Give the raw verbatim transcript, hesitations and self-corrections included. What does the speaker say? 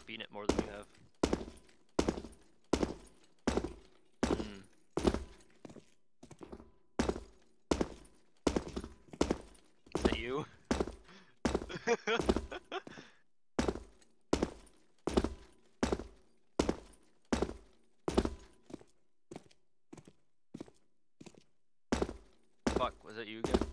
beaten it more than you have. Hmm. Is that you? Fuck, was that you again?